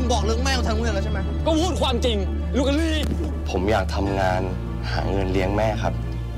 บอกเรื่องแม่ของทางโรงเรียนแล้วใช่ไหมก็พูดความจริงลูกกะลี่ผมอยากทำงานหาเงินเลี้ยงแม่ครับ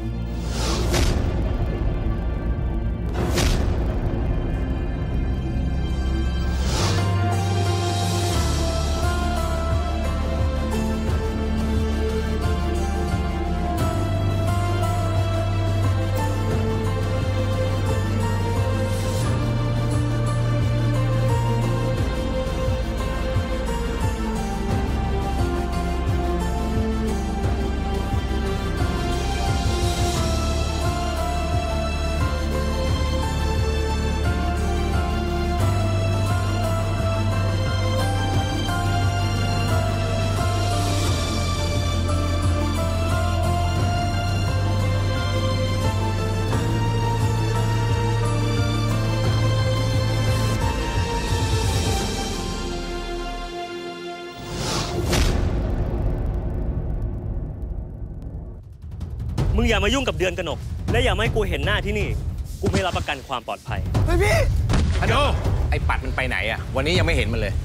มึงอย่ามายุ่งกับเดือนกนกและอย่ามาให้กูเห็นหน้าที่นี่กูไม่รับประกันความปลอดภัยเฮ้ยพี่ฮัลโหลไอ้ปัดมันไปไหนอะวันนี้ยังไม่เห็นมันเลย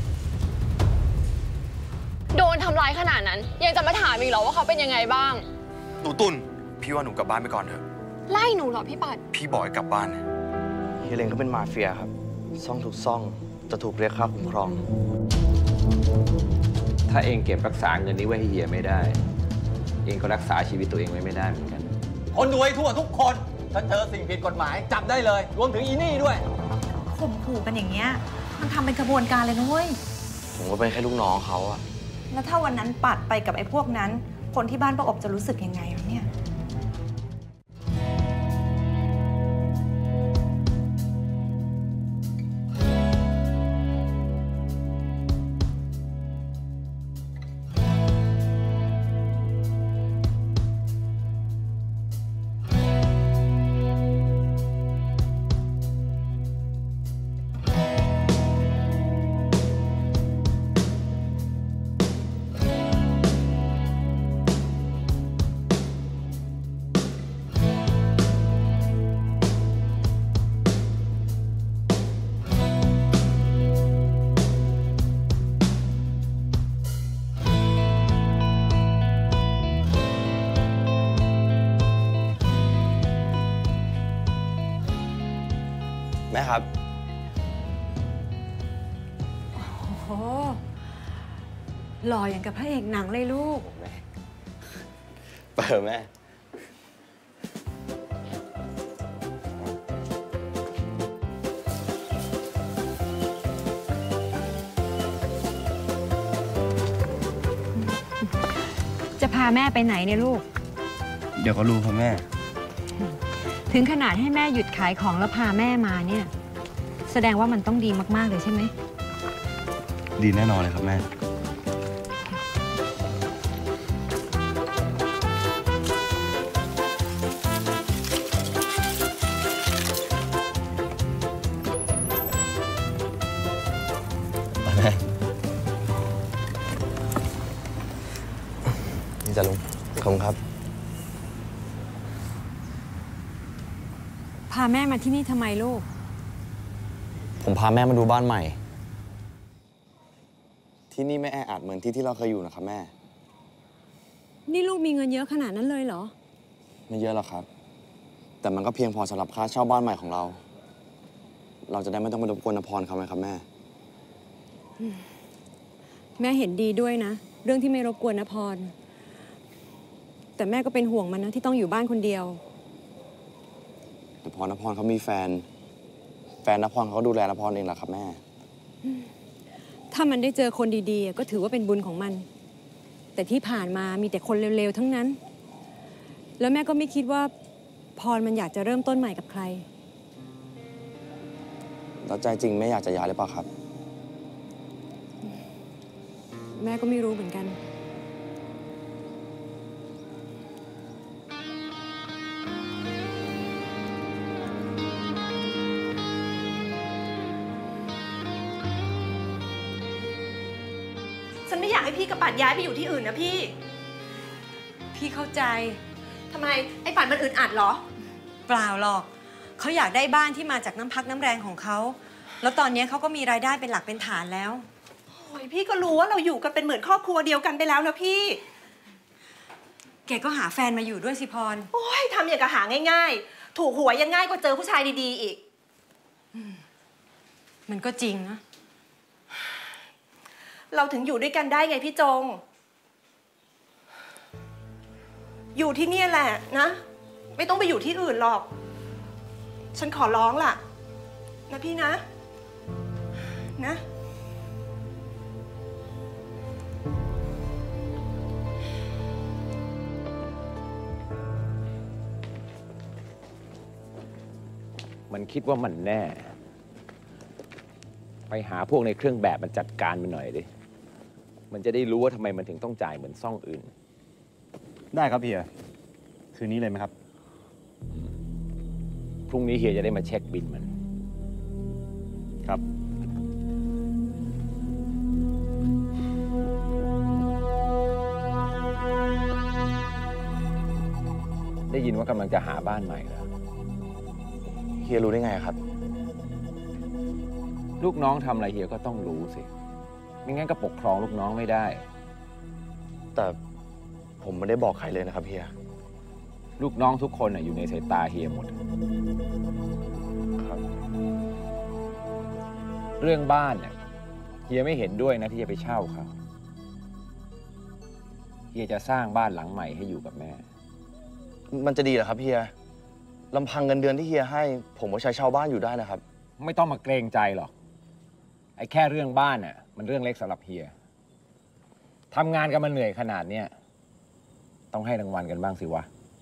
โดนทำร้ายขนาดนั้นยังจะมาถามอีกเหรอว่าเขาเป็นยังไงบ้างหนูตุนพี่ว่าหนูกลับบ้านไปก่อนเถอะไล่หนูเหรอพี่ปัดพี่บอกให้กลับบ้านเฮียเลงก็เป็นมาเฟียครับซ่องทุกซ่องจะถูกเรียกค่าคุ้มครองถ้าเองเก็บรักษาเงินนี้ไว้ให้เฮียไม่ได้เองก็รักษาชีวิตตัวเองไว้ไม่ได้เหมือนกันคนรวยทั่วทุกคนถ้าเจอสิ่งผิดกฎหมายจับได้เลยรวมถึงอีนี่ด้วยข่มขู่กันอย่างเงี้ยมันทำเป็นขบวนการเลยนะเว้ยผมก็เป็นแค่ลูกน้องเขาอะแล้วถ้าวันนั้นปัดไปกับไอ้พวกนั้นคนที่บ้านป้าอบจะรู้สึกยังไงวะเนี่ยแม่ครับโอ้โหหล่ออย่างกับพระเอกหนังเลยลูกแม่เปิดแม่จะพาแม่ไปไหนเนี่ยลูกเดี๋ยวก็รู้ครับแม่ถึงขนาดให้แม่หยุดขายของแล้วพาแม่มาเนี่ยแสดงว่ามันต้องดีมากๆเลยใช่ไหมดีแน่นอนเลยครับแม่ไปแม่นี่จะลุงขอบคุณครับพาแม่มาที่นี่ทำไมลูกผมพาแม่มาดูบ้านใหม่ที่นี่ไม่แออัดเหมือนที่เราเคยอยู่นะครับแม่นี่ลูกมีเงินเยอะขนาดนั้นเลยเหรอไม่เยอะหรอกครับแต่มันก็เพียงพอสำหรับค่าเช่าบ้านใหม่ของเราเราจะได้ไม่ต้องไปรบกวนนภรเขาไหมครับแม่แม่เห็นดีด้วยนะเรื่องที่ไม่รบกวนนภรแต่แม่ก็เป็นห่วงมันนะที่ต้องอยู่บ้านคนเดียวแต่พอนภรเขามีแฟนนภรเขาดูแลนภรเองแหละครับแม่ถ้ามันได้เจอคนดีๆก็ถือว่าเป็นบุญของมันแต่ที่ผ่านมามีแต่คนเร็วๆทั้งนั้นแล้วแม่ก็ไม่คิดว่าพรมันอยากจะเริ่มต้นใหม่กับใครแล้วใจจริงไม่อยากจะย้ายหรือเปล่าครับแม่ก็ไม่รู้เหมือนกันฉันไม่อยากให้พี่กับปัดย้ายไปอยู่ที่อื่นนะพี่เข้าใจทำไมไอ้ปัดมันอึดอัดเหรอเปล่าหรอกเขาอยากได้บ้านที่มาจากน้ำพักน้ำแรงของเขาแล้วตอนนี้เขาก็มีรายได้เป็นหลักเป็นฐานแล้วโอ้อ้ยพี่ก็รู้ว่าเราอยู่กันเป็นเหมือนครอบครัวเดียวกันไปแล้วนะพี่แกก็หาแฟนมาอยู่ด้วยสิพรโอ้ยทำอย่างกับหาง่ายๆ ถูกหวยยังง่ายกว่าเจอผู้ชายดีๆอีกมันก็จริงนะเราถึงอยู่ด้วยกันได้ไงพี่จง อยู่ที่นี่แหละนะ ไม่ต้องไปอยู่ที่อื่นหรอก ฉันขอร้องล่ะ นะพี่นะ นะมันคิดว่ามันแน่ ไปหาพวกในเครื่องแบบมันจัดการมันหน่อยดิ มันจะได้รู้ว่าทำไมมันถึงต้องจ่ายเหมือนซ่องอื่นได้ครับเฮีย คืนนี้เลยไหมครับพรุ่งนี้เฮียจะได้มาเช็คบินมันครับได้ยินว่ากำลังจะหาบ้านใหม่แล้วเฮียรู้ได้ไงครับลูกน้องทำอะไรเฮียก็ต้องรู้สิ ไม่งั้นก็ปกครองลูกน้องไม่ได้แต่ผมไม่ได้บอกใครเลยนะครับเฮียลูกน้องทุกคนอยู่ในสายตาเฮียหมดครับเรื่องบ้านเนี่ยเฮียไม่เห็นด้วยนะที่จะไปเช่าเขาเฮียจะสร้างบ้านหลังใหม่ให้อยู่กับแม่มันจะดีเหรอครับเฮียลำพังเงินเดือนที่เฮียให้ ผมก็ใช้เช่าบ้านอยู่ได้นะครับไม่ต้องมาเกรงใจหรอก ไอ้แค่เรื่องบ้านน่ะมันเรื่องเล็กสำหรับเฮียทำงานกันมาเหนื่อยขนาดเนี้ยต้องให้รางวัลกันบ้างสิวะ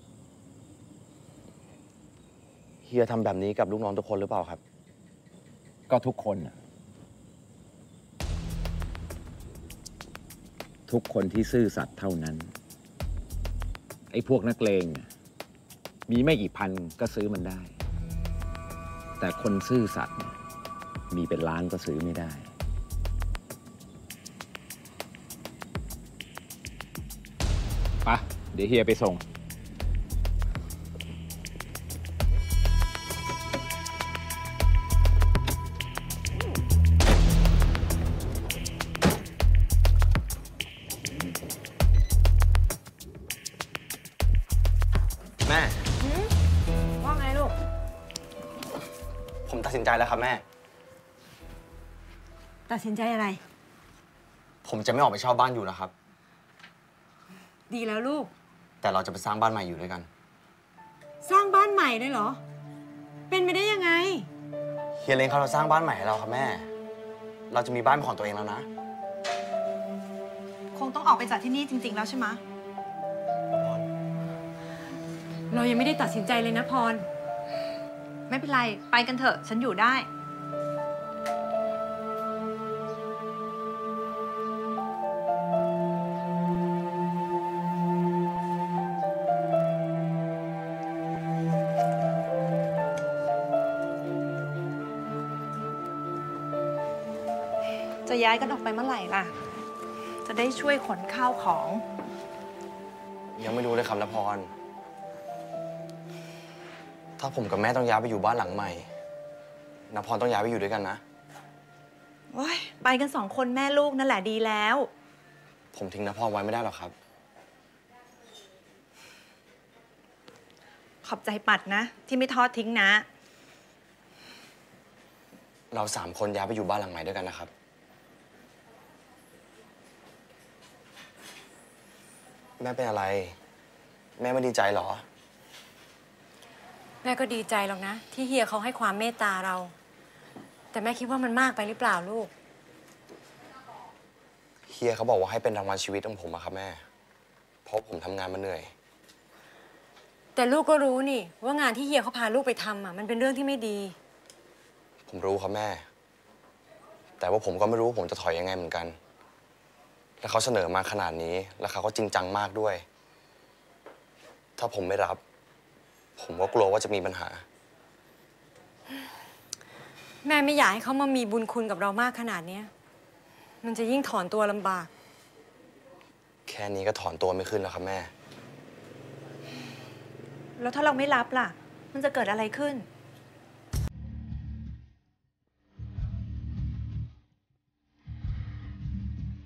เฮียทำแบบนี้กับลูกน้องทุกคนหรือเปล่าครับก็ทุกคนน่ะทุกคนที่ซื่อสัตย์เท่านั้น ไอ้พวกนักเลงน่ะมีไม่กี่พันก็ซื้อมันได้ แต่คนซื่อสัตย์เนี่ยมีเป็นล้านก็ซื้อไม่ได้ ไป เดี๋ยวเฮียไปส่งแม่ว่าไงลูกผมตัดสินใจแล้วครับแม่ตัดสินใจอะไรผมจะไม่ออกไปเช่าบ้านอยู่แล้วครับดีแล้วลูกแต่เราจะไปสร้างบ้านใหม่อยู่ด้วยกันสร้างบ้านใหม่ได้เหรอ เป็นไปได้ยังไงเฮียเล้งเขาจะสร้างบ้านใหม่ให้เราครับแม่ เราจะมีบ้านเป็นของตัวเองแล้วนะคงต้องออกไปจากที่นี่จริงๆแล้วใช่ไหมเรายังไม่ได้ตัดสินใจเลยนะพรไม่เป็นไร ไปกันเถอะ ฉันอยู่ได้ จะย้ายกันออกไปเมื่อไหร่ล่ะ จะได้ช่วยขนข้าวของยังไม่รู้เลยครับนพร ถ้าผมกับแม่ต้องย้ายไปอยู่บ้านหลังใหม่นพรต้องย้ายไปอยู่ด้วยกันนะโอ้ยไปกัน2 คนแม่ลูกนั่นแหละดีแล้วผมทิ้งนพรไว้ไม่ได้หรอกครับขอบใจปัดนะ ที่ไม่ทอดทิ้งนะเรา3 คนย้ายไปอยู่บ้านหลังใหม่ด้วยกันนะครับ แม่เป็นอะไร แม่ไม่ดีใจเหรอแม่ก็ดีใจหรอกนะ ที่เฮียเขาให้ความเมตตาเรา แต่แม่คิดว่ามันมากไปหรือเปล่าลูกเฮียเขาบอกว่าให้เป็นรางวัลชีวิตของผมอะครับแม่ เพราะผมทำงานมาเหนื่อยแต่ลูกก็รู้นี่ ว่างานที่เฮียเขาพาลูกไปทำมันเป็นเรื่องที่ไม่ดีผมรู้ครับแม่ แต่ว่าผมก็ไม่รู้ว่าผมจะถอยยังไงเหมือนกัน แล้วเขาเสนอมาขนาดนี้ แล้วเขาก็จริงจังมากด้วย ถ้าผมไม่รับ ผมก็กลัวว่าจะมีปัญหาแม่ไม่อยากให้เขามามีบุญคุณกับเรามากขนาดเนี้ยมันจะยิ่งถอนตัวลำบากแค่นี้ก็ถอนตัวไม่ขึ้นแล้วครับแม่แล้วถ้าเราไม่รับล่ะ มันจะเกิดอะไรขึ้น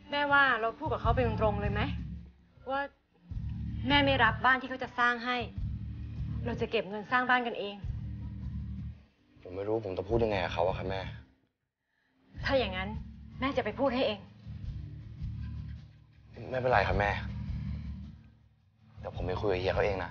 แม่ว่าเราพูดกับเขาไปตรงๆเลยไหมว่าแม่ไม่รับบ้านที่เขาจะสร้างให้ เราจะเก็บเงินสร้างบ้านกันเองผมไม่รู้ผมจะพูดยังไงกับเขาอะครับแม่ถ้าอย่างนั้นแม่จะไปพูดให้เองไม่เป็นไรครับแม่เดี๋ยวผมไปคุยกับเฮียเขาเองนะ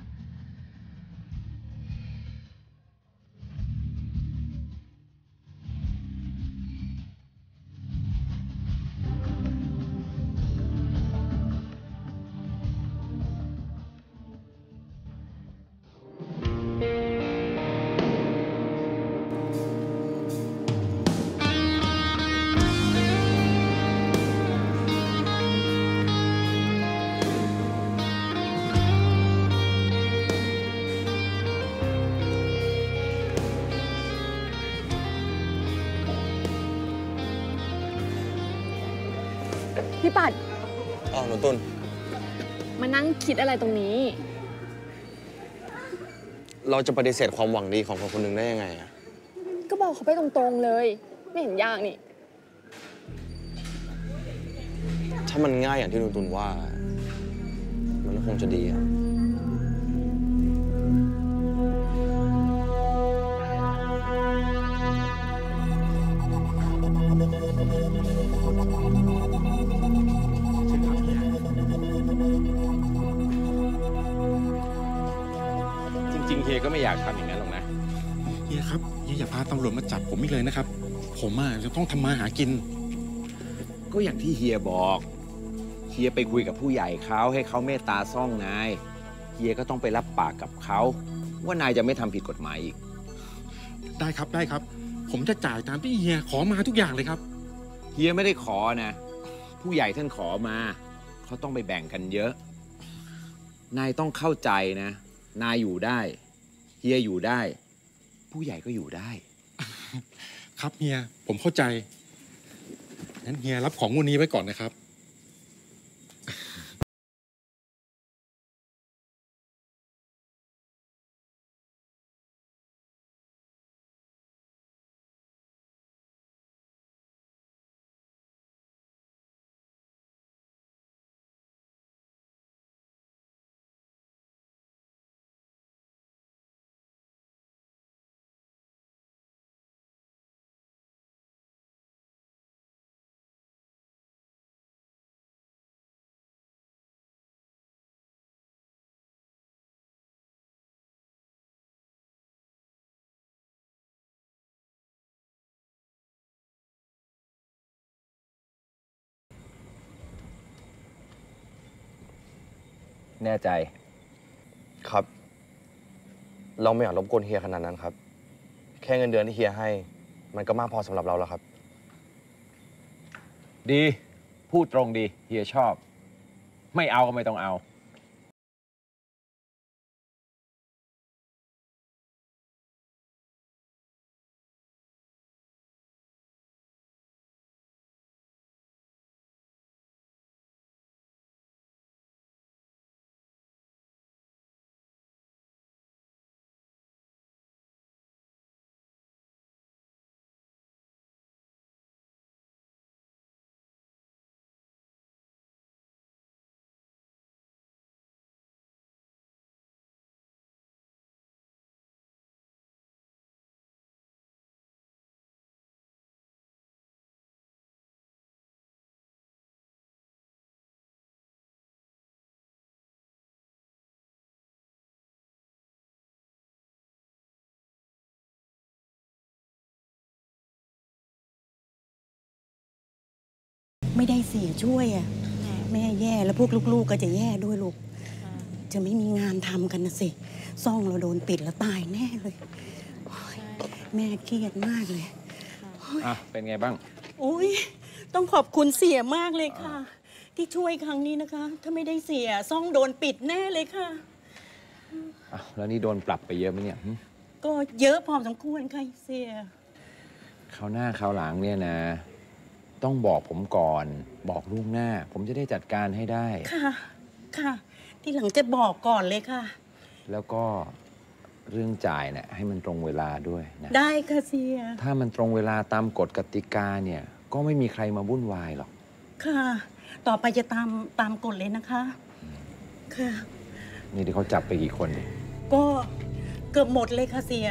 พี่ปัดอ้าวหนูตุลมานั่งคิดอะไรตรงนี้เราจะปฏิเสธความหวังดีของคนคนหนึ่งได้ยังไงอะก็บอกเขาไปตรงๆเลย ไม่เห็นยากนี่ถ้ามันง่ายอย่างที่หนูตุลว่า มันก็คงจะดีอะจริงๆเฮียก็ไม่อยากทำอย่างนั้นหรอกนะเฮียครับเฮียอย่าพาตำรวจมาจับผมอีกเลยนะครับ ผมจะต้องทำมาหากินก็อย่างที่เฮียบอกเฮียไปคุยกับผู้ใหญ่เขาให้เขาเมตตาซ่องนายเฮียก็ต้องไปรับปากกับเขาว่านายจะไม่ทำผิดกฎหมายอีกได้ครับได้ครับ ผมจะจ่ายตามที่เฮียขอมาทุกอย่างเลยครับเฮียไม่ได้ขอนะ ผู้ใหญ่ท่านขอมาเขาต้องไปแบ่งกันเยอะ นายต้องเข้าใจนะ นายอยู่ได้เฮียอยู่ได้ ผู้ใหญ่ก็อยู่ได้ครับเฮียผมเข้าใจงั้นเฮียรับของงวดนี้ไว้ก่อนนะครับแน่ใจครับ เราไม่อยากรบกวนเฮียขนาดนั้นครับ แค่เงินเดือนที่เฮียให้ มันก็มากพอสำหรับเราแล้วครับดีพูดตรงดีเฮียชอบ ไม่เอาก็ไม่ต้องเอาไม่ได้เสียช่วยอ่ะแม่แย่แล้วพวกลูกๆก็จะแย่ด้วยลูกจะไม่มีงานทำกันนะสิซ่องเราโดนปิดแล้วตายแน่เลยแม่เครียดมากเลยอ่ะเป็นไงบ้างโอ้ยต้องขอบคุณเสียมากเลยค่ะ ที่ช่วยครั้งนี้นะคะ ถ้าไม่ได้เสียซ่องโดนปิดแน่เลยค่ะอ้าวแล้วนี่โดนปรับไปเยอะไหมเนี่ยหึก็เยอะพอสมควรค่ะเสียคราวหน้าคราวหลังเนี่ยนะ ต้องบอกผมก่อนบอกล่วงหน้า ผมจะได้จัดการให้ได้ค่ะค่ะ ที่หลังจะบอกก่อนเลยค่ะแล้วก็เรื่องจ่ายเนี่ยให้มันตรงเวลาด้วยนะได้ค่ะเสียถ้ามันตรงเวลาตามกฎกติกาเนี่ย ก็ไม่มีใครมาวุ่นวายหรอกค่ะต่อไปจะตามกฎเลยนะคะ ค่ะนี่ที่เขาจับไปกี่คนเนี่ยก็เกือบหมดเลยค่ะเสีย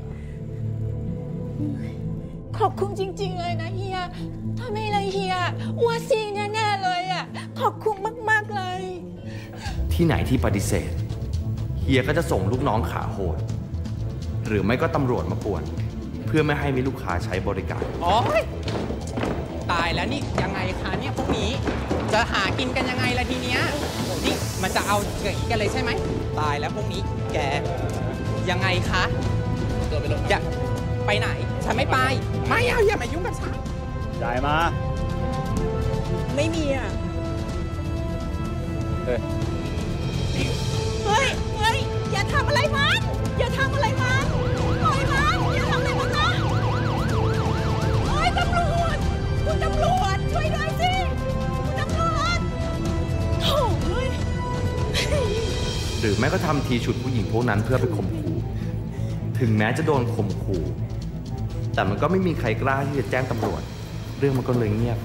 ขอบคุณจริงๆเลยนะเฮีย ถ้าไม่เลยเฮียอ้วซีแน่ๆเลยอ่ะ ขอบคุณมากๆเลยที่ไหนที่ปฏิเสธ เฮียก็จะส่งลูกน้องขาโหด หรือไม่ก็ตำรวจมาป่วน เพื่อไม่ให้มีลูกค้าใช้บริการโอ๊ยตายแล้วนี่ยังไงคะเนี่ยพวกนี้ จะหากินกันยังไงล่ะทีเนี้ยนี่มันจะเอาอย่างนี้กันเลยใช่ไหมตายแล้วพวกนี้แกยังไงคะอย่าไปไหนฉันไม่ไปไม่เอาอย่ามายุ่งกับฉันจ่ายมาไม่มีอ่ะเฮ้ยเฮ้ย อย่าทำอะไรมัน อย่าทำอะไรมันปล่อยมันอย่าทำอะไรมันนะเฮ้ยตำรวจ คุณตำรวจ ช่วยด้วยสิ คุณตำรวจโถ่เฮ้ยหรือแม้ก็ทำทีฉุดผู้หญิงพวกนั้นเพื่อไปข่มขู่ ถึงแม้จะโดนข่มขู่ แต่มันก็ไม่มีใครกล้าที่จะแจ้งตำรวจ เรื่องมันก็เลยเงียบ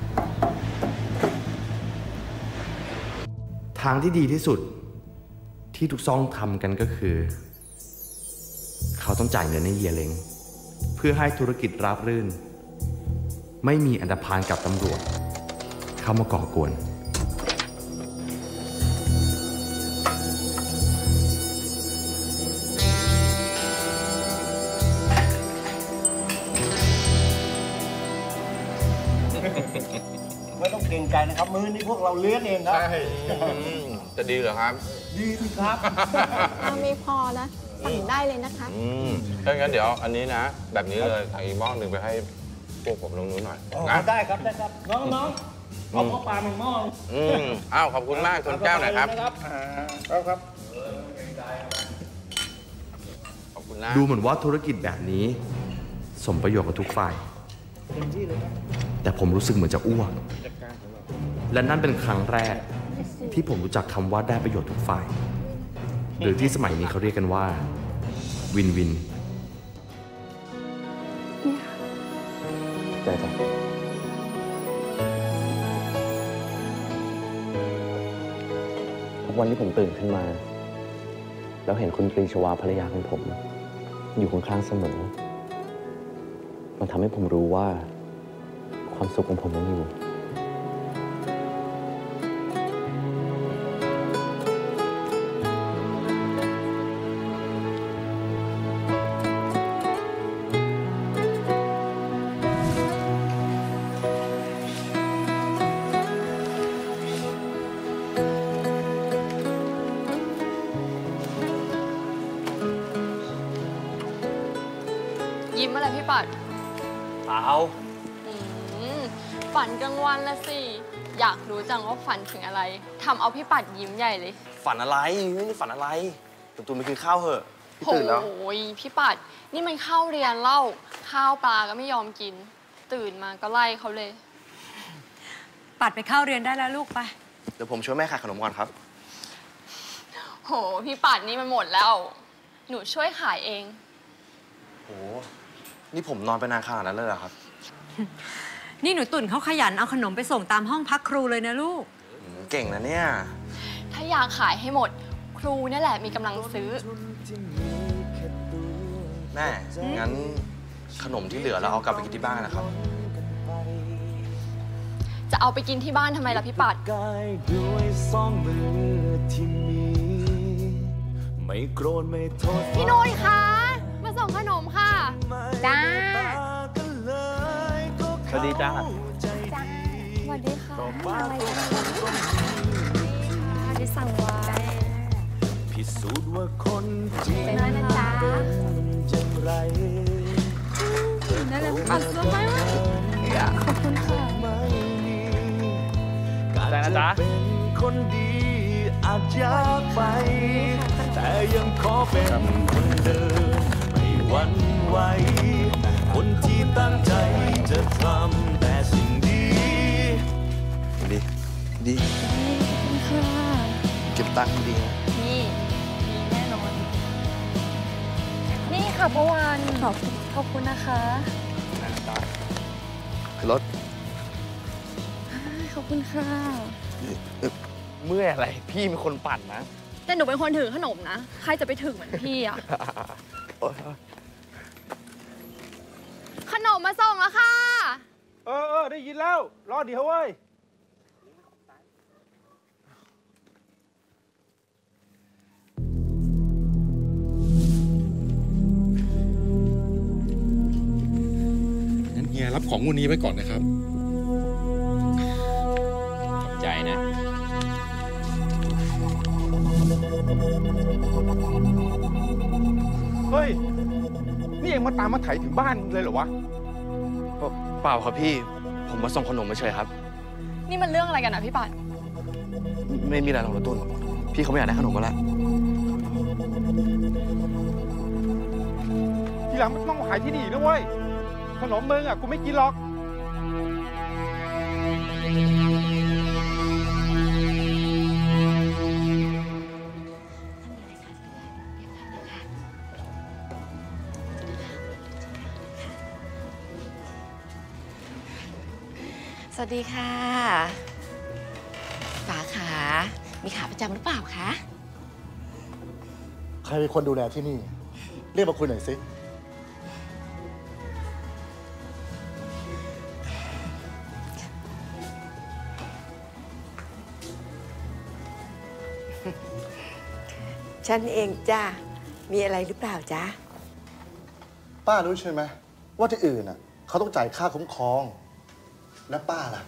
ทางที่ดีที่สุดที่ทุกซ่องทำกันก็คือ เขาต้องจ่ายเงินให้เฮียเล้งเพื่อให้ธุรกิจราบรื่น ไม่มีอันธพาลกับตำรวจเข้ามาก่อกวนไม่ต้องเกรงใจนะครับ มือนี้พวกเราเลี้ยงเองครับจะดีเหรอครับดีสิครับเอาไม่พอนะสั่งได้เลยนะคะถ้างั้นเดี๋ยวอันนี้นะ แบบนี้เลยทางอีกหม้อหนึ่งไปให้พวกผมตรงนู้นหน่อยนะได้ครับน้องเอาข้าวปลาหนึ่งหม้ออ้าวขอบคุณมากชนแก้วหน่อยครับครับขอบคุณนะดูเหมือนว่าธุรกิจแบบนี้สมประโยชน์กับทุกฝ่าย แต่ผมรู้สึกเหมือนจะอ้วก และนั่นเป็นครั้งแรกที่ผมรู้จักคำว่าได้ประโยชน์ทุกฝ่าย หรือที่สมัยนี้เขาเรียกกันว่าวินวินใจจ้ะทุกวันที่ผมตื่นขึ้นมา แล้วเห็นคุณปรีชวาภรรยาของผม อยู่ข้างๆเสมอ มันทำให้ผมรู้ว่าความสุขของผมยังอยู่ยิ้มอะไรพี่ปัดเปล่าฝันกลางวันละสิ อยากรู้จังว่าฝันถึงอะไรทำเอาพี่ปัดยิ้มใหญ่เลยฝันอะไรไม่ได้ฝันอะไรตูนไปกินข้าวเหอะพี่ตื่นแล้วโอ้ยพี่ปัดนี่มันเข้าเรียนเล่าข้าวปลาก็ไม่ยอมกิน ตื่นมาก็ไล่เขาเลยปัดไปเข้าเรียนได้แล้วลูกไปเดี๋ยวผมช่วยแม่ขายขนมก่อนครับโหพี่ปัดนี่มันหมดแล้ว หนูช่วยขายเองโห นี่ผมนอนไปนานขนาดนั้นเลยเหรอครับนี่หนูตุ่นเขาขยันเอาขนมไปส่งตามห้องพักครูเลยนะลูกเก่งนะเนี่ยถ้าอยากขายให้หมด ครูนี่แหละมีกำลังซื้อแม่ งั้นขนมที่เหลือเราเอากลับไปกินที่บ้านนะครับจะเอาไปกินที่บ้านทำไมล่ะพี่ปัดไม่โกรธไม่โทษพี่นุ้ยคะมาส่งขนมค่ะจ้าสวัสดีจ้าสวัสดีค่ะอะไรกันที่สั่งไว้พิสูจน์ว่าคนจริงเป็นไรนะจ๊ะเป็นอย่างไรได้เลยปัดสบายมากขอบคุณค่ะได้นะจ๊ะเป็นคนดีอาจยากไป แต่ยังขอเป็นคนเดิมไม่หวั่นไหวคนที่ตั้งใจจะทำแต่สิ่งดีดีค่ะเก็บตังค์ดีนะนี่ดีแน่นอน นี่ค่ะประวันขอบคุณนะคะขึ้นรถขอบคุณค่ะเมื่อยอะไรพี่เป็นคนปั่นนะแต่หนูเป็นคนถือขนมนะ ใครจะไปถึงเหมือนพี่อะขนมมาส่งแล้วค่ะได้ยินแล้ว รอเดี๋ยวเว้ยงั้นเฮียรับของงวดนี้ไว้ก่อนนะครับขอบใจนะเฮ้ย นี่เองมาตามมาไถถึงบ้านเลยเหรอวะเปล่าครับพี่ ผมมาส่งขนมไม่เฉยครับนี่มันเรื่องอะไรกันนะพี่ปัดไม่มีอะไรหรอกนะตุ้นพี่เขาไม่อยากได้ขนมมาแล้วทีหลังไม่ต้องมาขายที่นี่อีกนะเว้ย ขนมมึงอ่ะกูไม่กินหรอกสวัสดีค่ะป๋าขามีขาประจำหรือเปล่าคะใครเป็นคนดูแลที่นี่ เรียกมาคุยหน่อยสิฉันเองจ้ามีอะไรหรือเปล่าจ๊ะป้ารู้ใช่ไหมว่าที่อื่นน่ะเขาต้องจ่ายค่าคุ้มครอง แล้วป้าล่ะ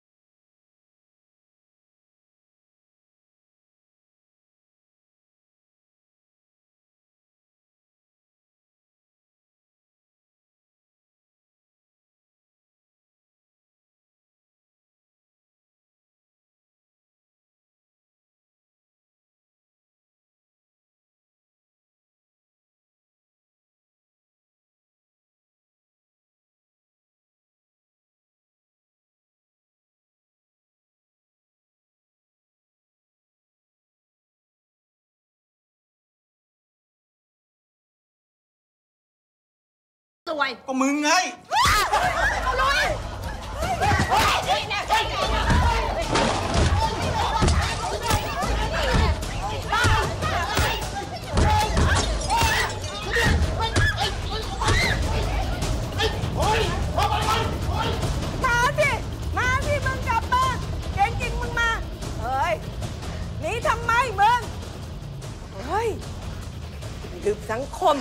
สวยก็มึงไงเอาเลยมาสิมึงกลับมาเก่งจริงมึงมาเฮ้ยหนีทำไมมึงเฮ้ยดึกสังคม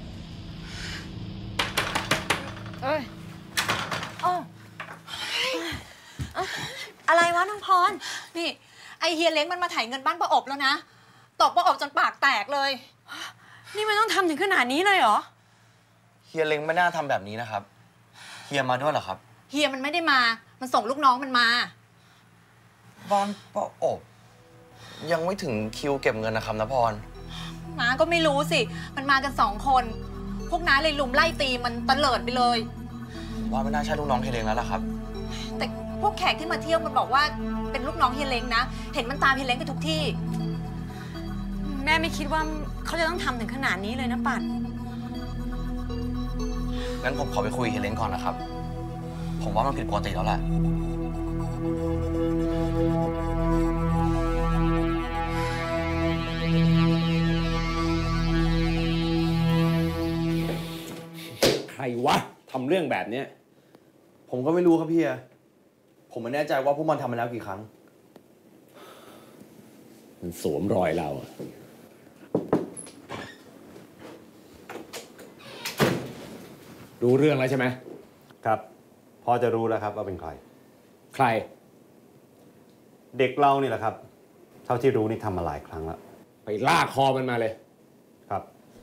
อะไรวะน้องพร นี่ไอเฮียเล้งมันมาถ่ายเงินบ้านป้าอบแล้วนะตบป้าอบจนปากแตกเลยนี่มันต้องทำถึงขนาดนี้เลยเหรอเฮียเล้งไม่น่าทำแบบนี้นะครับ เฮียมาด้วยเหรอครับเฮียมันไม่ได้มา มันส่งลูกน้องมันมาบ้านป้าอบ ยังไม่ถึงคิวเก็บเงินนะครับนพรน้าก็ไม่รู้สิ มันมากัน2 คน พวกน้าเลยลุมไล่ตีมันตะเลิดไปเลยว่าไม่น่าใช่ลูกน้องเฮียเล้งแล้วล่ะครับแต่พวกแขกที่มาเที่ยวมันบอกว่าเป็นลูกน้องเฮียเล้งนะ เห็นมันตามเฮียเล้งไปทุกที่แม่ไม่คิดว่าเขาจะต้องทำถึงขนาดนี้เลยนะปัดงั้นผมขอไปคุยเฮียเล้งก่อนนะครับ ผมว่ามันผิดปกติแล้วแหละใครวะทำเรื่องแบบเนี้ยผมก็ไม่รู้ครับพี่ผมไม่แน่ใจว่าพวกมันทำมาแล้วกี่ครั้งมันสวมรอยเราอะรู้เรื่องแล้วใช่ไหมครับ พอจะรู้แล้วครับว่าเป็นใครใครเด็กเรานี่แหละครับ เท่าที่รู้นี่ทำมาหลายครั้งแล้วไปลากคอมันมาเลยครับ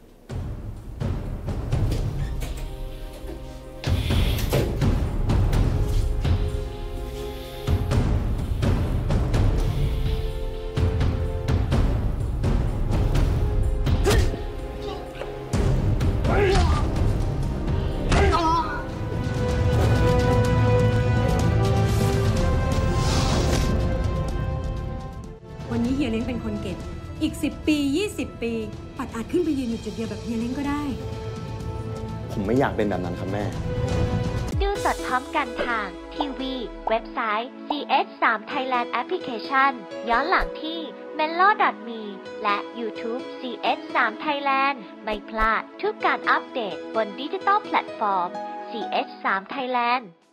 วันนี้เฮียเล้งเป็นคนเก็บ อีก 10 ปี 20 ปี ปัดอาจขึ้นไปยืนอยู่จุดเดียวแบบเฮียเล้งก็ได้ผมไม่อยากเป็นแบบนั้นครับแม่ดูสดพร้อมกันทางทีวีเว็บไซต์ CS3 Thailand Application ย้อนหลังที่ Menlo.me และ YouTube CS3 Thailand ไม่พลาดทุกการอัปเดตบนดิจิทัลแพลตฟอร์ม CS3 Thailand